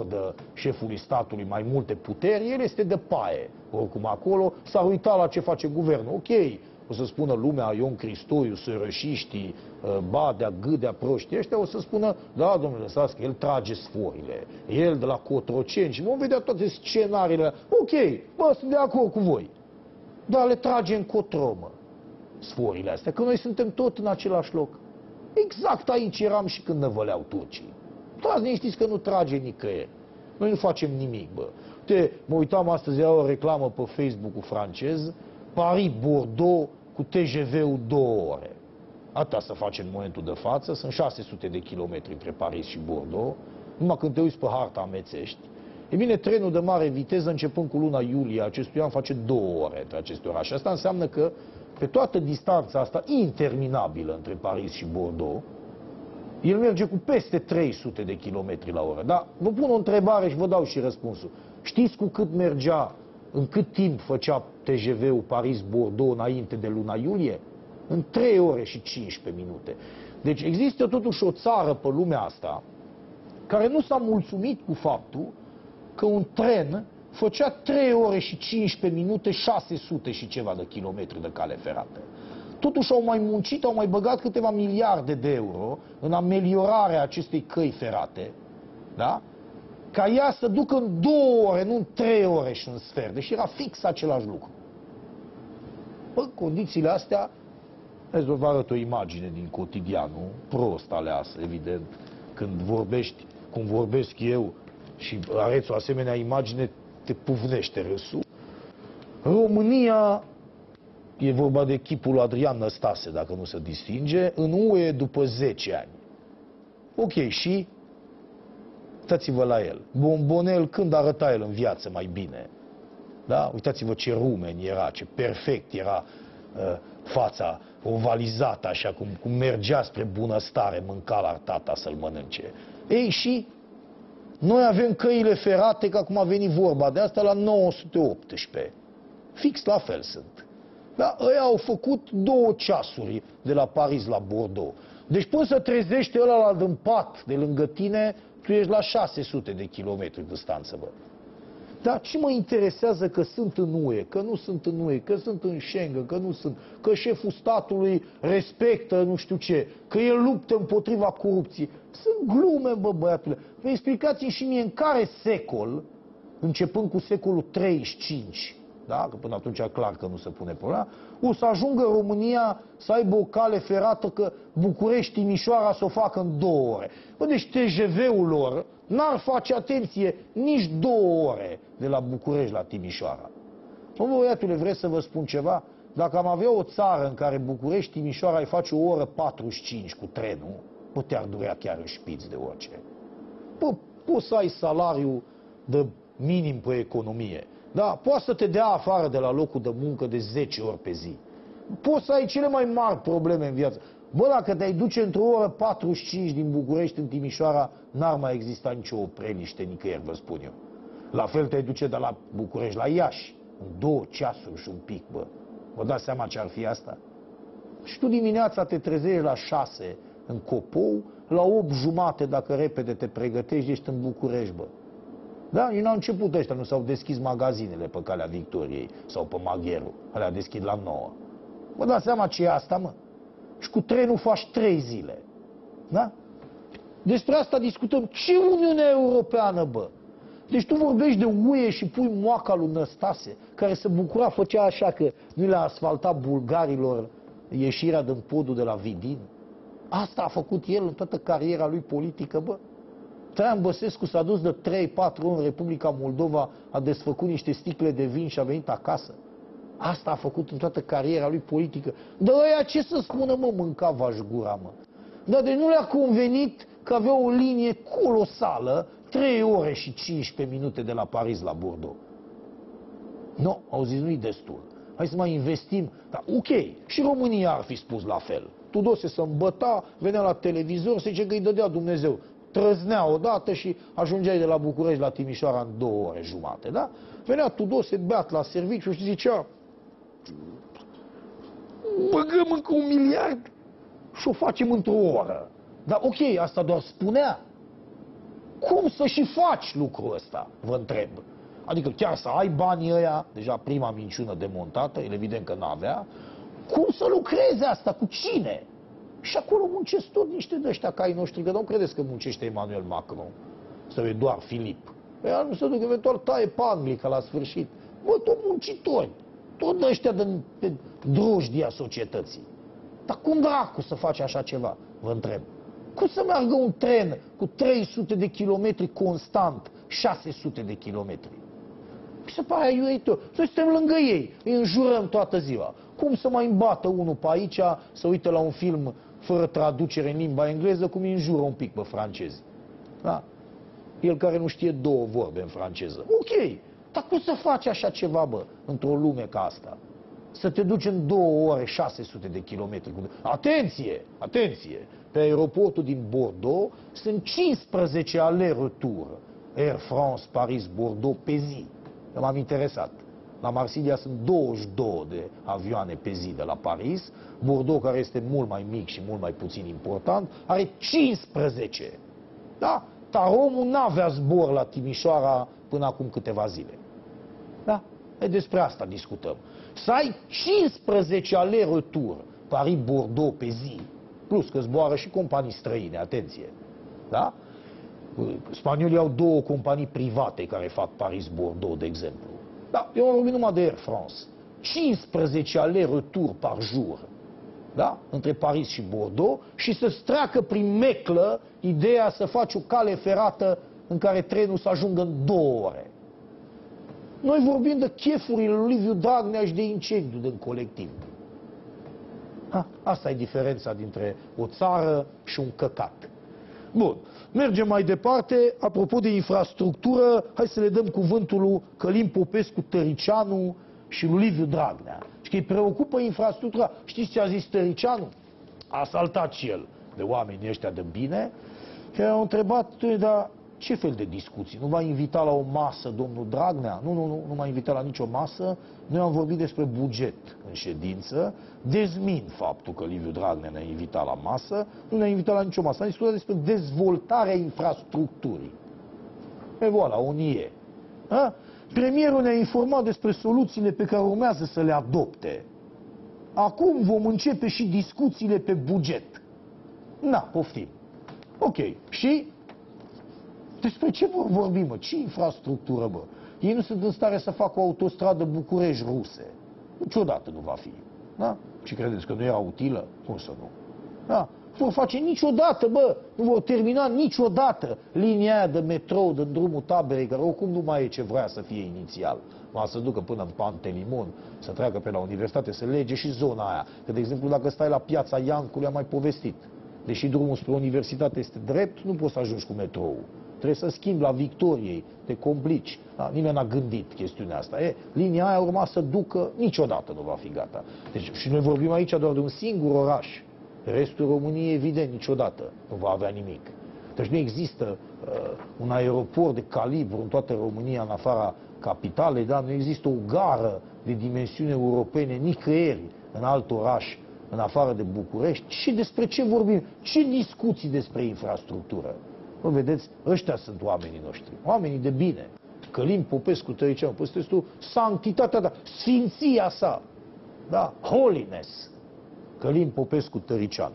acordă șefului statului mai multe puteri, el este de paie. Oricum acolo s-ar uita la ce face guvernul. Ok, o să spună lumea, Ion Cristoiu, sărășiștii, Badea, Gâdea, proștii ăștia, o să spună, da, domnule, lăsați că el trage sforile, el de la Cotroceni și vom vedea toate scenariile. Ok, bă, sunt de acord cu voi. Dar le trage în cotro, mă, sforile astea, că noi suntem tot în același loc. Exact aici eram și când năvăleau turcii. Stați liniștiți că nu trage nicăieri. Noi nu facem nimic, bă. Mă uitam astăzi, era o reclamă pe Facebook-ul francez, Paris-Bordeaux cu TGV-ul 2 ore. Atâta să facem în momentul de față, sunt 600 de kilometri între Paris și Bordeaux, numai când te uiți pe harta amețești. E bine, trenul de mare viteză, începând cu luna iulie acestui an, face 2 ore între aceste orașe. Asta înseamnă că pe toată distanța asta interminabilă între Paris și Bordeaux, el merge cu peste 300 de kilometri la oră. Dar vă pun o întrebare și vă dau și răspunsul. Știți cu cât mergea, în cât timp făcea TGV-ul Paris-Bordeaux înainte de luna iulie? În 3 ore și 15 minute. Deci există totuși o țară pe lumea asta care nu s-a mulțumit cu faptul că un tren făcea 3 ore și 15 minute 600 și ceva de kilometri de cale ferată. Totuși au mai muncit, au mai băgat câteva miliarde de euro în ameliorarea acestei căi ferate, da? Ca ea să ducă în 2 ore, nu în 3 ore și un sfert, deși era fix același lucru. În condițiile astea, hai să vă arăt o imagine din Cotidianul, prost aleasă, evident, când vorbești, cum vorbesc eu și arăți o asemenea imagine, te pufnește râsul. România, e vorba de chipul Adrian Năstase, dacă nu se distinge, în UE după 10 ani. Ok, și uitați-vă la el. Bombonel, când arăta el în viață mai bine? Da? Uitați-vă ce rumeni era, ce perfect era fața ovalizată, așa cum mergea spre bunăstare, mânca la tata să-l mănânce. Ei, și noi avem căile ferate, că acum a venit vorba de asta, la 918. Fix la fel sunt. Dar ăia au făcut 2 ceasuri de la Paris la Bordeaux. Deci până să trezește ăla în pat de lângă tine, tu ești la 600 de kilometri distanță, bă. Dar ce mă interesează că sunt în UE, că nu sunt în UE, că sunt în Schengen, că nu sunt, că șeful statului respectă nu știu ce, că el luptă împotriva corupției. Sunt glume, bă, băiatule. Vă explicați-mi și mie în care secol, începând cu secolul 35, da? Că până atunci clar că nu se pune problema, o să ajungă România să aibă o cale ferată, că București-Timișoara să o facă în 2 ore. Bă, deci TGV-ul lor n-ar face, atenție, nici 2 ore de la București la Timișoara. Mă, băiatule, vreți să vă spun ceva? Dacă am avea o țară în care București-Timișoara îi face 1 oră 45 cu trenul, bă, te-ar durea chiar în șpiț de orice. Bă, poți să ai salariu de minim pe economie. Da, poți să te dea afară de la locul de muncă de 10 ori pe zi. Poți să ai cele mai mari probleme în viață. Bă, dacă te-ai duce într-o oră 45 din București în Timișoara, n-ar mai exista nicio opreliște nicăieri, vă spun eu. La fel te-ai duce de la București la Iași, în 2 ceasuri și un pic, bă. Vă dați seama ce ar fi asta? Și tu dimineața te trezești la 6 în Copou, la 8 jumate, dacă repede te pregătești, ești în București, bă. Da? Și n-au început ăștia, nu s-au deschis magazinele pe Calea Victoriei sau pe Magheru. Alea deschid la 9. Vă dați seama ce e asta, mă? Și cu trenul faci 3 zile. Da? Despre asta discutăm. Ce Uniunea Europeană, bă? Deci tu vorbești de UE și pui moaca lui Năstase, care se bucura, făcea așa că nu le-a asfaltat bulgarilor ieșirea din podul de la Vidin. Asta a făcut el în toată cariera lui politică, bă. Traian Băsescu s-a dus de 3-4 ori în Republica Moldova, a desfăcut niște sticle de vin și a venit acasă. Asta a făcut în toată cariera lui politică. Dar ăia ce să spună, mă, mâncava-și gura, mă. Dar de nu le-a convenit că avea o linie colosală, 3 ore și 15 minute de la Paris la Bordeaux. Nu, au zis, nu-i destul. Hai să mai investim. Dar ok, și România ar fi spus la fel. Tudose se îmbăta, venea la televizor, se zice că îi dădea Dumnezeu. Trăznea odată și ajungeai de la București la Timișoara în 2 ore jumate, da? Venea Tudose beat la serviciu și zicea: băgăm încă 1 miliard și o facem într-o oră. Dar ok, asta doar spunea. Cum să și faci lucrul ăsta, vă întreb? Adică chiar să ai banii ăia, deja prima minciună demontată, el evident că n-avea, cum să lucreze asta, cu cine? Și acolo muncesc tot niște de ăștia ca ai noștri, că nu credeți că muncește Emmanuel Macron sau Eduard Philippe. Păi nu se duc, eventual taie pe Anglica la sfârșit. Bă, tot muncitori, tot de ăștia de drojdia societății. Dar cum dracu să faci așa ceva, vă întreb? Cum să meargă un tren cu 300 de kilometri constant, 600 de kilometri? Mi se pare aiureitor. Noi suntem lângă ei, îi înjurăm toată ziua. Cum să mai îmbată unul pe aici, să uite la un film fără traducere în limba engleză, cum îi înjură un pic pe francezi? Da? El care nu știe două vorbe în franceză. Ok, dar cum să faci așa ceva, bă, într-o lume ca asta? Să te duci în 2 ore 600 de kilometri. Atenție, atenție! Pe aeroportul din Bordeaux sunt 15 aller-retour. Air France, Paris, Bordeaux pe zi. M-am interesat. La Marsilia sunt 22 de avioane pe zi de la Paris. Bordeaux, care este mult mai mic și mult mai puțin important, are 15. Da? Taromul n-avea zbor la Timișoara până acum câteva zile. Da? E despre asta discutăm. Să ai 15 aller-retour Paris-Bordeaux pe zi, plus că zboară și companii străine, atenție. Da? Spaniolii au 2 companii private care fac Paris-Bordeaux, de exemplu. Da, eu am vorbit numai de Air France. 15 aller-retour par jour, da? Între Paris și Bordeaux, și să-ți treacă prin meclă ideea să faci o cale ferată în care trenul să ajungă în 2 ore. Noi vorbim de chefurile lui Liviu Dragnea și de incendiu din colectiv. Asta e diferența dintre o țară și un căcat. Bun, mergem mai departe. Apropo de infrastructură, hai să le dăm cuvântul lui Călin Popescu Tăricianu și lui Liviu Dragnea. Și că îi preocupă infrastructura. Știți ce a zis Tăricianu? A saltat și el de oamenii ăștia de bine, și au întrebat, dar ce fel de discuții? Nu v-a invitat la o masă domnul Dragnea? Nu m-a invitat la nicio masă. Noi am vorbit despre buget în ședință. Dezmin faptul că Liviu Dragnea ne-a invitat la masă. Nu ne-a invitat la nicio masă. Am discutat despre dezvoltarea infrastructurii. E voilà, on y e. Premierul ne-a informat despre soluțiile pe care urmează să le adopte. Acum vom începe și discuțiile pe buget. Na, poftim. Ok. Și despre ce vorbim, mă? Ce infrastructură, bă? Ei nu sunt în stare să facă o autostradă București-Ruse. Niciodată nu va fi. Da? Și credeți că nu era utilă? Cum să nu? Da? Nu vor face niciodată, bă! Nu vor termina niciodată linia aia de metrou din drumul Taberei, care oricum nu mai e ce vrea să fie inițial. Va să ducă până în Pantelimon, să treacă pe la universitate, să lege și zona aia. Că, de exemplu, dacă stai la Piața Iancului, am mai povestit. Deși drumul spre universitate este drept, nu poți să ajungi cu metrou. Trebuie să schimbi la Victoriei, te complici. Da? Nimeni n-a gândit chestiunea asta. Linia aia urma să ducă, niciodată nu va fi gata. Deci, și noi vorbim aici doar de un singur oraș. Restul României, evident, niciodată nu va avea nimic. Deci nu există un aeroport de calibru în toată România, în afara capitalei, dar nu există o gară de dimensiuni europene nicăieri în alt oraș, în afară de București. Și despre ce vorbim? Ce discuții despre infrastructură? Vă vedeți, ăștia sunt oamenii noștri, oamenii de bine. Călin Popescu Tăricianu, păi tu sanctitatea ta, sfinția sa, da, holiness. Călin Popescu Tăricianu.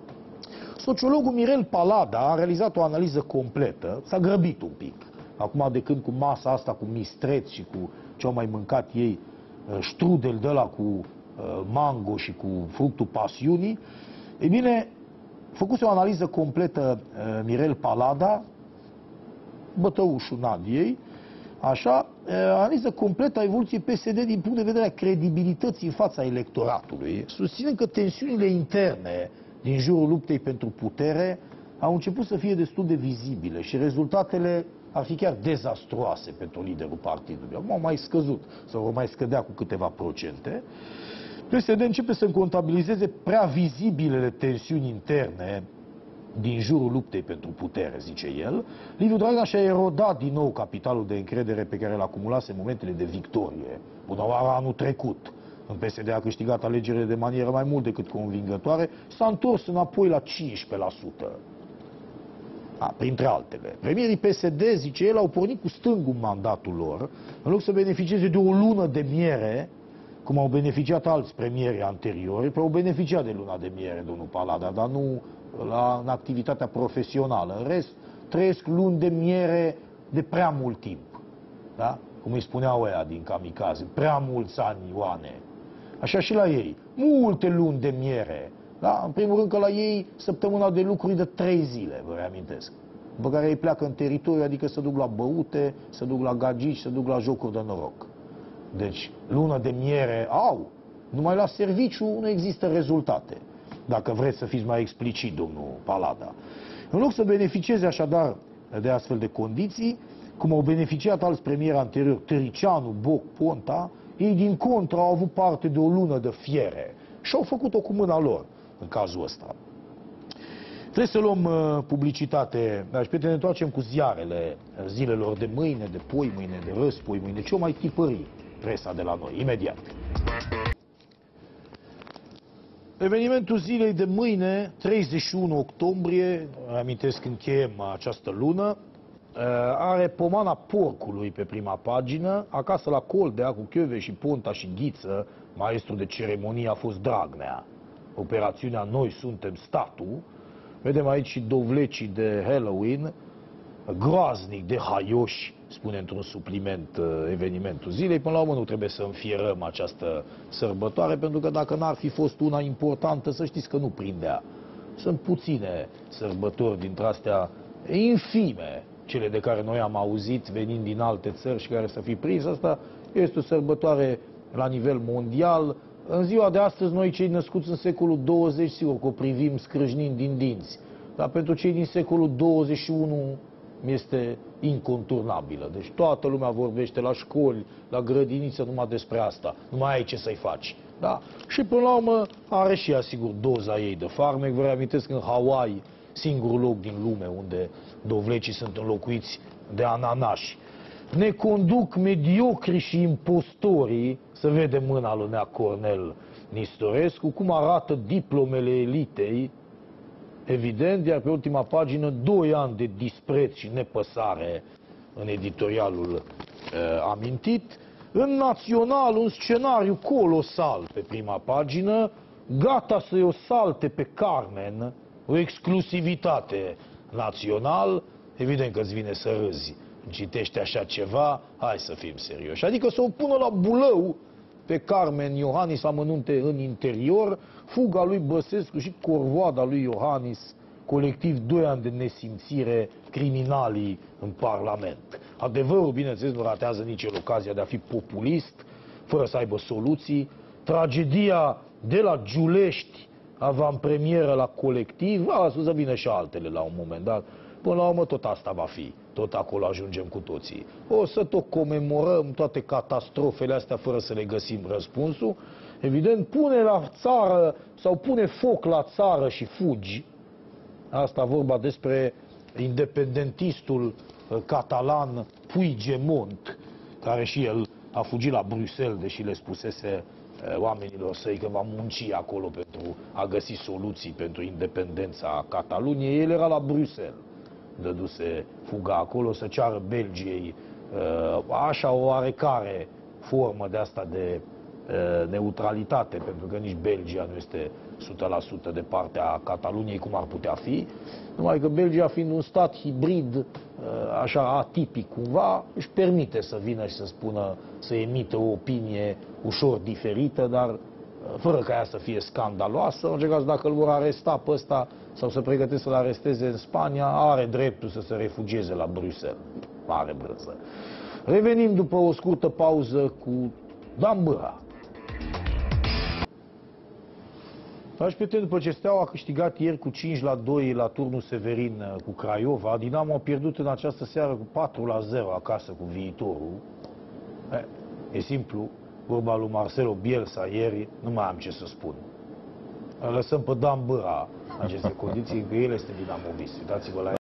Sociologul Mirel Palada a realizat o analiză completă, s-a grăbit un pic. Acum, de când cu masa asta, cu mistreți și cu ce au mai mâncat ei, strudel de ăla cu mango și cu fructul pasiunii, e bine, făcuse o analiză completă Mirel Palada, bătăușul Nadiei, așa, analiză completă a evoluției PSD din punct de vedere a credibilității în fața electoratului, susținând că tensiunile interne din jurul luptei pentru putere au început să fie destul de vizibile și rezultatele ar fi chiar dezastruoase pentru liderul partidului. Acum au mai scăzut sau vor mai scădea cu câteva procente. PSD începe să contabilizeze prea vizibilele tensiuni interne din jurul luptei pentru putere, zice el. Liviu Dragnea și-a erodat din nou capitalul de încredere pe care îl acumulase în momentele de victorie. Bună oară anul trecut. În PSD a câștigat alegerile de manieră mai mult decât convingătoare, s-a întors înapoi la 15%. Printre altele. Premierii PSD, zice el, au pornit cu stângul mandatul lor, în loc să beneficieze de o lună de miere, cum au beneficiat alți premieri anteriori, au beneficiat de luna de miere, domnul Palada, dar nu în activitatea profesională. În rest, trăiesc luni de miere de prea mult timp. Da? Cum îi spuneau ăia din Kamikaze, prea mulți ani, Ioane. Așa și la ei. Multe luni de miere. Da? În primul rând că la ei săptămâna de lucru e de 3 zile, vă reamintesc. După care ei pleacă în teritoriu, adică se duc la băute, se duc la gagici, se duc la jocuri de noroc. Deci, lună de miere au. Numai la serviciu nu există rezultate. Dacă vreți să fiți mai explicit, domnul Palada. În loc să beneficieze așadar de astfel de condiții, cum au beneficiat alți premieri anteriori, Tăricianu, Boc, Ponta, ei din contră au avut parte de o lună de fiere și au făcut-o cu mâna lor, în cazul ăsta. Trebuie să luăm publicitate, dar și ne întoarcem cu ziarele zilelor de mâine, de poi mâine, de răspoi mâine, ce o mai tipări presa de la noi, imediat. Evenimentul zilei de mâine, 31 octombrie, amintesc încheiem această lună, are pomana porcului pe prima pagină. Acasă la Coldea, cu Chiove și Ponta și Ghiță, maestru de ceremonie a fost Dragnea. Operațiunea Noi suntem statul. Vedem aici și dovlecii de Halloween, groaznic de haioși, spune într-un supliment evenimentul zilei. Până la urmă nu trebuie să înfierăm această sărbătoare, pentru că dacă n-ar fi fost una importantă, să știți că nu prindea. Sunt puține sărbători dintre astea infime, cele de care noi am auzit venind din alte țări și care să fi prins. Asta este o sărbătoare la nivel mondial. În ziua de astăzi, noi cei născuți în secolul 20, sigur că o privim scrâșnind din dinți, dar pentru cei din secolul 21 este inconturnabilă. Deci toată lumea vorbește la școli, la grădiniță numai despre asta. Nu mai ai ce să-i faci. Da? Și până la urmă are și ea, sigur, doza ei de farmec. Vă reamintesc în Hawaii, singurul loc din lume unde dovlecii sunt înlocuiți de ananași. Ne conduc mediocri și impostorii, să vedem mâna lui Nea Cornel Nistorescu, cum arată diplomele elitei, evident, iar pe ultima pagină 2 ani de dispreț și nepăsare în editorialul amintit. În Național, un scenariu colosal pe prima pagină, gata să-i o salte pe Carmen, o exclusivitate Național. Evident că îți vine să râzi. Citește așa ceva, hai să fim serioși. Adică să o pună la bulău pe Carmen Iohannis, amănunte în interior, fuga lui Băsescu și corvoada lui Iohannis, colectiv 2 ani de nesimțire, criminalii în Parlament. Adevărul, bineînțeles, nu ratează nici el ocazia de a fi populist, fără să aibă soluții. Tragedia de la Giulești, avantpremieră la colectiv, să vină și altele la un moment dat. Până la urmă tot asta va fi. Tot acolo ajungem cu toții. O să tot comemorăm toate catastrofele astea fără să le găsim răspunsul. Evident, pune la țară sau pune foc la țară și fugi. Asta vorba despre independentistul catalan Puigdemont, care și el a fugit la Bruxelles, deși le spusese oamenilor săi că va munci acolo pentru a găsi soluții pentru independența Cataluniei. El era la Bruxelles. Dăduse fuga acolo să ceară Belgiei așa o oarecare formă de asta de neutralitate, pentru că nici Belgia nu este 100% de partea Cataluniei cum ar putea fi, numai că Belgia, fiind un stat hibrid, așa atipic cumva, își permite să vină și să spună, să emită o opinie ușor diferită, dar fără ca ea să fie scandaloasă. În orice caz, dacă îl vor aresta pe ăsta sau să pregătesc să-l aresteze în Spania, are dreptul să se refugieze la Bruxelles. Mare brânză. Revenim după o scurtă pauză cu Dan Bâra. Dragi prieteni, după ce Steaua a câștigat ieri cu 5-2 la turnul Severin cu Craiova, Dinamo a pierdut în această seară cu 4-0 acasă cu Viitorul. E simplu, vorba lui Marcelo Bielsa ieri, nu mai am ce să spun. Lăsăm pe Dan Bâra în aceste condiții, că el este dinamovist. Uitați-vă la